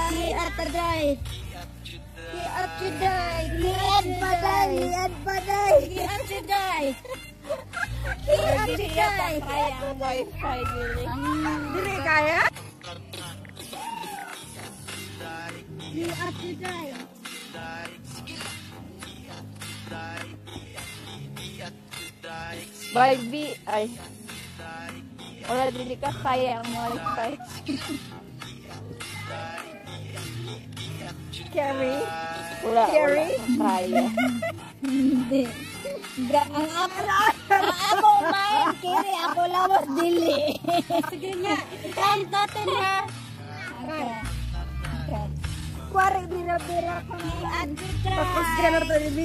Lihat badai. Lihat badai. Lihat badai. Lihat badai. Lihat badai. Lihat badai. Kayang wifi dili. Dili kaya? Lihat badai. Barbie ay. Wala dili ka kaya ang wifi. Carry. Wala Carry? kaya. Hindi. Ang ako main kiri ako lawas dili. Sige nga. Count natin ha. Kuwari bira-bira ko niyan. Tapos gano'n to ni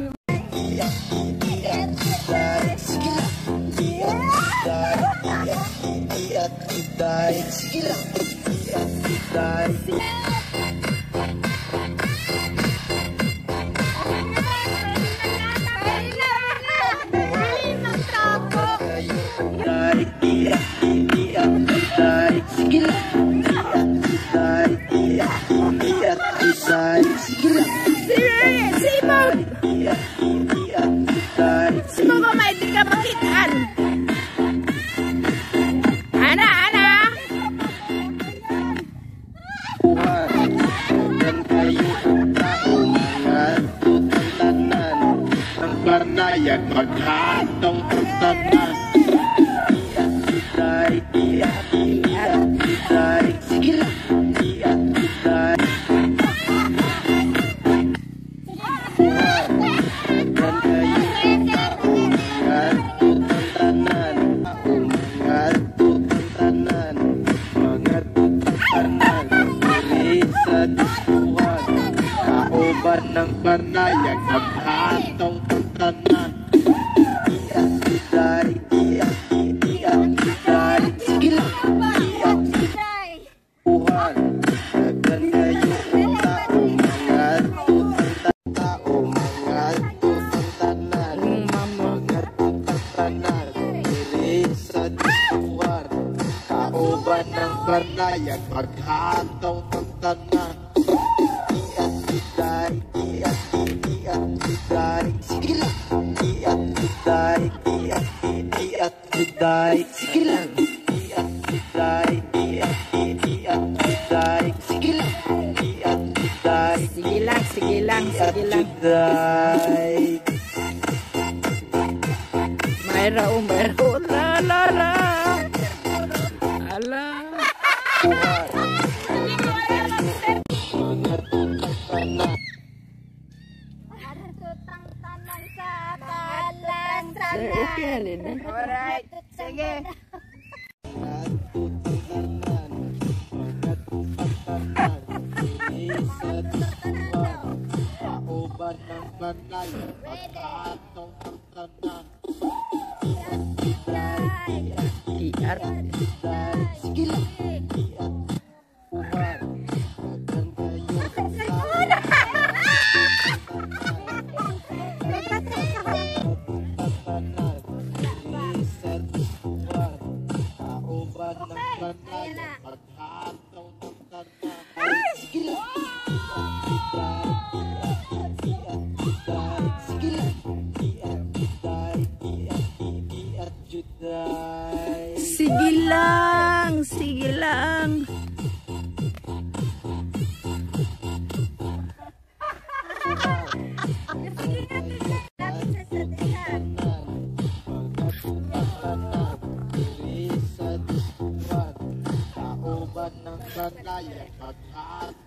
Simon ko may di ka makitaan. Ana. Dan kayo tao mga tutatanan ang barnayan maghatong tutanan. Sige lang. Ng barnayan maghatong tutanan. Sige lang. Tuhan, agad kayo tao mga tututanan. Mga tututanan diri sa disuhan. Kauban ng barnayan maghatong tutanan. Sige lang. Sige lang. Sige lang. Mayra. La. Ala. Okay na din. Alright. Sige. Kauban ng barnayan maghatong tutanan. PR. Sige lang. Tuhan, agad kayo Sige lang. Kauban ng barnayan maghatong